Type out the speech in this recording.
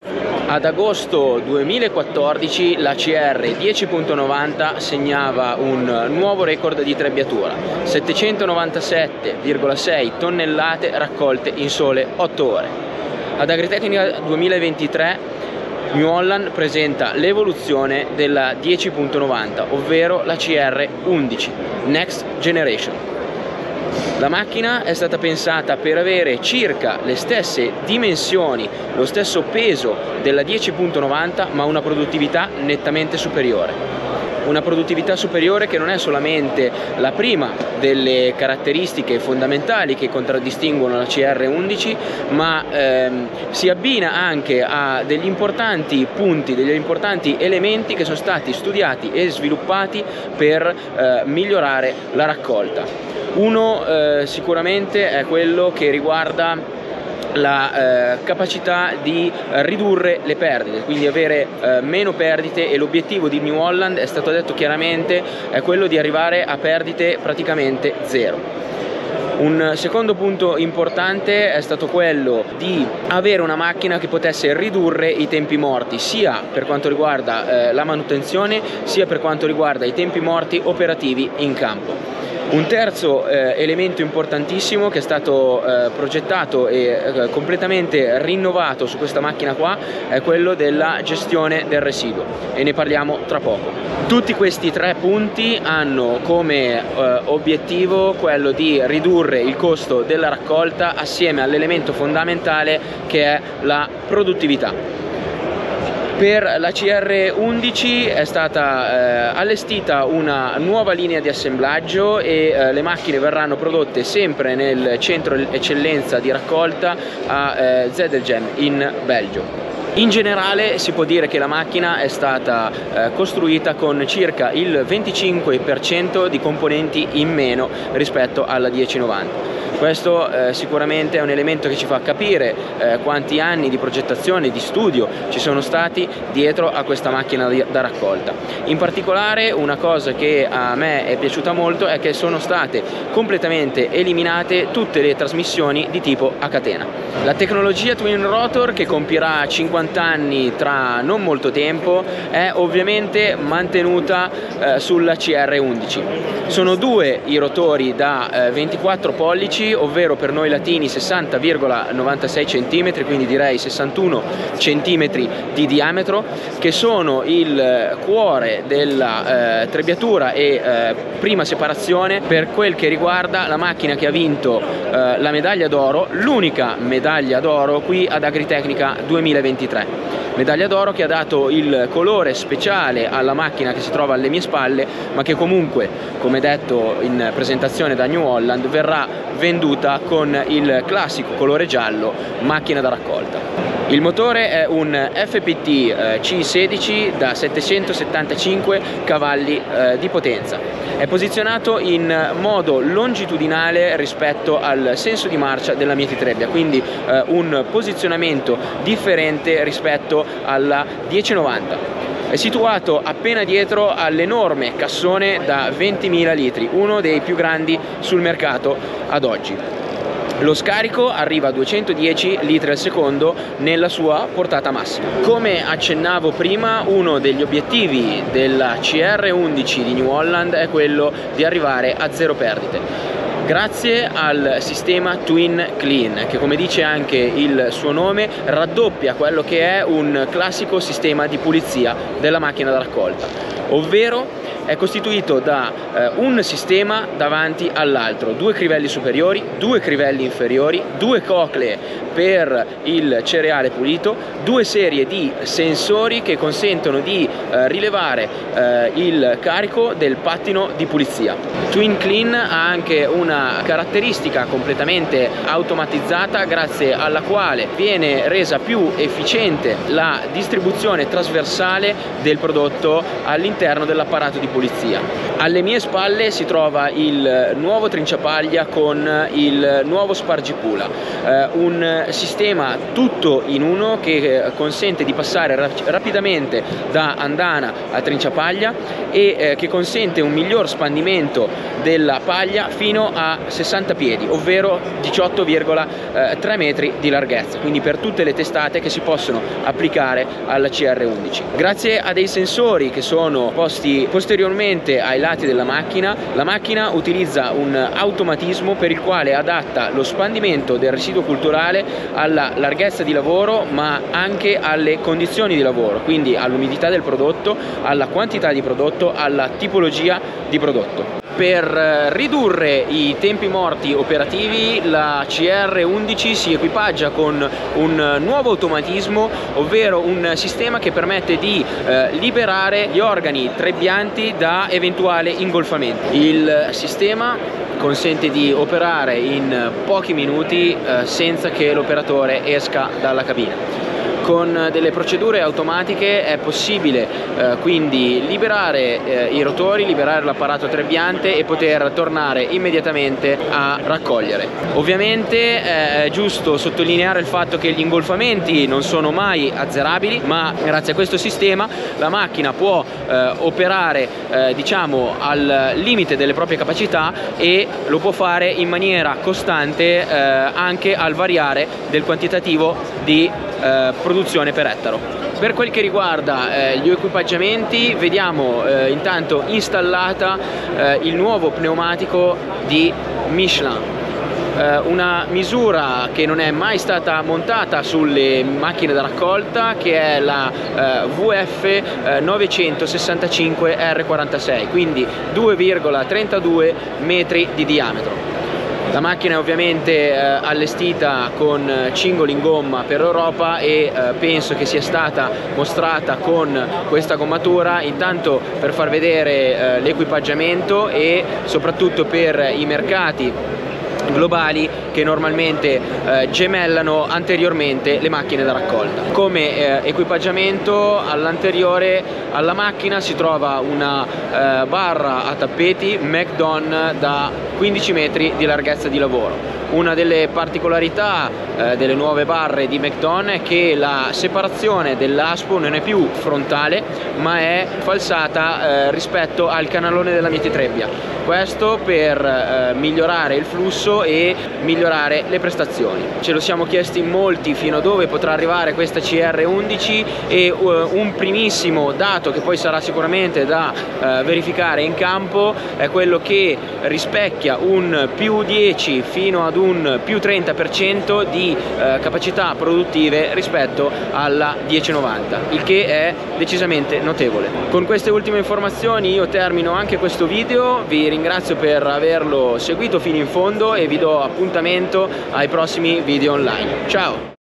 Ad agosto 2014 la CR 10.90 segnava un nuovo record di trebbiatura, 797,6 tonnellate raccolte in sole 8 ore. Ad Agritecnica 2023 New Holland presenta l'evoluzione della 10.90, ovvero la CR 11 Next Generation. La macchina è stata pensata per avere circa le stesse dimensioni, lo stesso peso della 10.90, ma una produttività nettamente superiore. Una produttività superiore che non è solamente la prima delle caratteristiche fondamentali che contraddistinguono la CR11, ma si abbina anche a degli importanti punti, degli importanti elementi che sono stati studiati e sviluppati per migliorare la raccolta. Uno sicuramente è quello che riguarda la capacità di ridurre le perdite, quindi avere meno perdite, e l'obiettivo di New Holland, è stato detto chiaramente, è quello di arrivare a perdite praticamente zero. Un secondo punto importante è stato quello di avere una macchina che potesse ridurre i tempi morti, sia per quanto riguarda la manutenzione, sia per quanto riguarda i tempi morti operativi in campo. Un terzo elemento importantissimo che è stato progettato e completamente rinnovato su questa macchina qua è quello della gestione del residuo, e ne parliamo tra poco. Tutti questi tre punti hanno come obiettivo quello di ridurre il costo della raccolta assieme all'elemento fondamentale che è la produttività. Per la CR11 è stata allestita una nuova linea di assemblaggio e le macchine verranno prodotte sempre nel centro eccellenza di raccolta a Zedelgem in Belgio. In generale si può dire che la macchina è stata costruita con circa il 25% di componenti in meno rispetto alla 1090. Questo sicuramente è un elemento che ci fa capire quanti anni di progettazione e di studio ci sono stati dietro a questa macchina da raccolta. In particolare una cosa che a me è piaciuta molto è che sono state completamente eliminate tutte le trasmissioni di tipo a catena. La tecnologia Twin Rotor, che compirà 50 anni tra non molto tempo, è ovviamente mantenuta sulla CR11. Sono due i rotori da 24 pollici, ovvero per noi latini 60,96 cm, quindi direi 61 cm di diametro, che sono il cuore della trebbiatura e prima separazione per quel che riguarda la macchina che ha vinto la medaglia d'oro, l'unica medaglia d'oro qui ad Agritecnica 2023. Medaglia d'oro che ha dato il colore speciale alla macchina che si trova alle mie spalle, ma che comunque, come detto in presentazione da New Holland, verrà venduta con il classico colore giallo, macchina da raccolta. Il motore è un FPT C16 da 775 cavalli di potenza. È posizionato in modo longitudinale rispetto al senso di marcia della Mieti Trebbia, quindi un posizionamento differente rispetto alla 1090. È situato appena dietro all'enorme cassone da 20.000 litri, uno dei più grandi sul mercato ad oggi. Lo scarico arriva a 210 litri al secondo nella sua portata massima. Come accennavo prima, uno degli obiettivi della CR11 di New Holland è quello di arrivare a zero perdite, grazie al sistema Twin Clean, che, come dice anche il suo nome, raddoppia quello che è un classico sistema di pulizia della macchina da raccolta, ovvero è costituito da un sistema davanti all'altro, due crivelli superiori, due crivelli inferiori, due coclee per il cereale pulito, due serie di sensori che consentono di rilevare il carico del pattino di pulizia. Twin Clean ha anche una caratteristica completamente automatizzata, grazie alla quale viene resa più efficiente la distribuzione trasversale del prodotto all'interno dell'apparato di pulizia. Alle mie spalle si trova il nuovo trinciapaglia con il nuovo spargipula, un sistema tutto in uno che consente di passare rapidamente da andana a trinciapaglia e che consente un miglior spandimento della paglia fino a 60 piedi, ovvero 18,3 metri di larghezza, quindi per tutte le testate che si possono applicare alla CR11. Grazie a dei sensori che sono posti posteriormente ai lati della macchina, la macchina utilizza un automatismo per il quale adatta lo spandimento del residuo culturale alla larghezza di lavoro, ma anche alle condizioni di lavoro, quindi all'umidità del prodotto, alla quantità di prodotto, alla tipologia di prodotto. Per ridurre i tempi morti operativi, la CR11 si equipaggia con un nuovo automatismo, ovvero un sistema che permette di liberare gli organi trebbianti da eventuali ingolfamenti. Il sistema consente di operare in pochi minuti senza che l'operatore esca dalla cabina. Con delle procedure automatiche è possibile quindi liberare i rotori, liberare l'apparato trebbiante e poter tornare immediatamente a raccogliere. Ovviamente è giusto sottolineare il fatto che gli ingolfamenti non sono mai azzerabili, ma grazie a questo sistema la macchina può operare diciamo al limite delle proprie capacità e lo può fare in maniera costante anche al variare del quantitativo di produzione per ettaro. Per quel che riguarda gli equipaggiamenti, vediamo intanto installata il nuovo pneumatico di Michelin, una misura che non è mai stata montata sulle macchine da raccolta, che è la VF 965 R46, quindi 2,32 metri di diametro. La macchina è ovviamente allestita con cingoli in gomma per Europa e penso che sia stata mostrata con questa gommatura intanto per far vedere l'equipaggiamento e soprattutto per i mercati globali che normalmente gemellano anteriormente le macchine da raccolta. Come equipaggiamento all'anteriore alla macchina si trova una barra a tappeti McDon da 15 metri di larghezza di lavoro. Una delle particolarità delle nuove barre di McDon è che la separazione dell'aspo non è più frontale ma è falsata rispetto al canalone della mietitrebbia. Questo per migliorare il flusso e migliorare le prestazioni. Ce lo siamo chiesti in molti fino a dove potrà arrivare questa CR11 e un primissimo dato che poi sarà sicuramente da verificare in campo è quello che rispecchia un più 10 fino ad un più 30% di capacità produttive rispetto alla 1090, il che è decisamente notevole. Con queste ultime informazioni io termino anche questo video, vi ringrazio per averlo seguito fino in fondo e vi do appuntamento ai prossimi video online. Ciao!